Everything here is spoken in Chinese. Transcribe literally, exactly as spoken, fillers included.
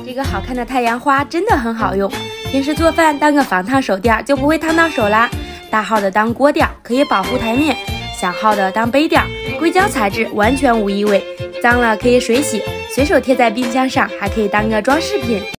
这个好看的太阳花真的很好用，平时做饭当个防烫手垫就不会烫到手啦。大号的当锅垫可以保护台面，小号的当杯垫，硅胶材质完全无异味，脏了可以水洗，随手贴在冰箱上，还可以当个装饰品。